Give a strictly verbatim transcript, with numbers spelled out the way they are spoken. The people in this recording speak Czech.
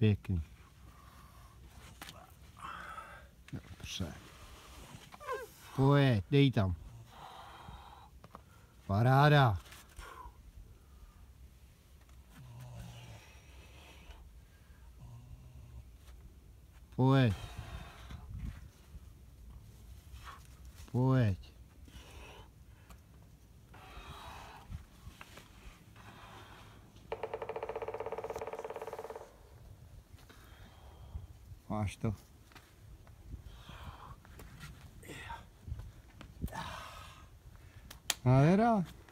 Pěkný. Dobře. Pojď, dej tam. Paráda. Pojď. Pojď. Máš to. Nádhera.